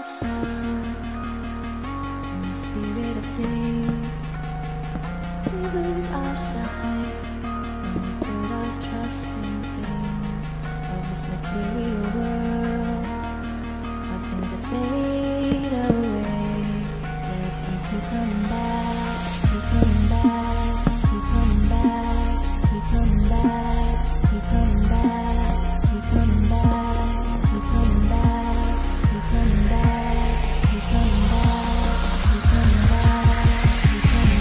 ourselves in the spirit of things. We lose our sight when we put our trust in things of this material world, of things that fade away. Yet we keep coming back, keep coming back, keep coming back, keep coming back, keep coming back, keep coming back, keep coming back, keep coming back, keep coming back, keep coming back, keep coming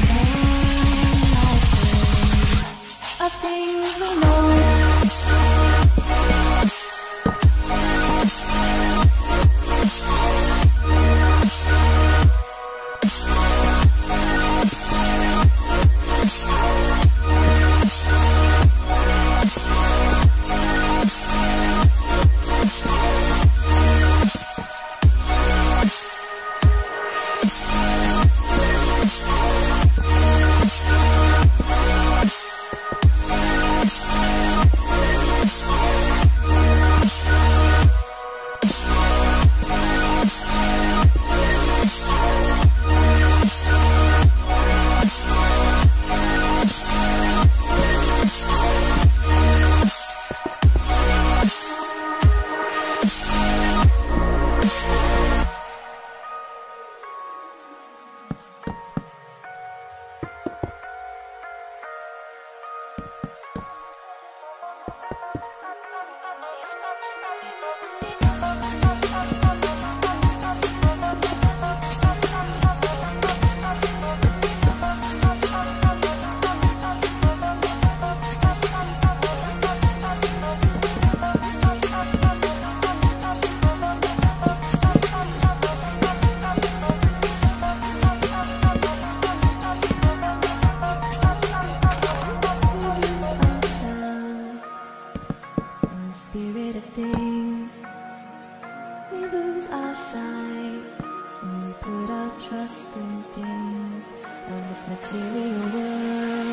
back. Of things we know. Spirit of things, we lose our sight when we put our trust in things of this material world.